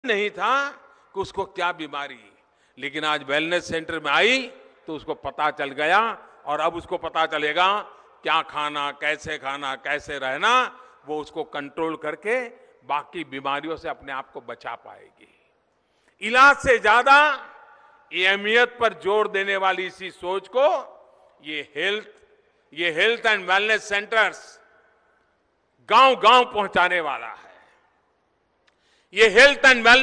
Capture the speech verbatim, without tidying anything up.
नहीं था कि उसको क्या बीमारी, लेकिन आज वेलनेस सेंटर में आई तो उसको पता चल गया और अब उसको पता चलेगा क्या खाना, कैसे खाना, कैसे रहना, वो उसको कंट्रोल करके बाकी बीमारियों से अपने आप को बचा पाएगी। इलाज से ज्यादा ये अहमियत पर जोर देने वाली इसी सोच को ये हेल्थ ये हेल्थ एंड वेलनेस सेंटर्स गांव गांव पहुंचाने वाला है। ये हेल्थ एंड वेलनेस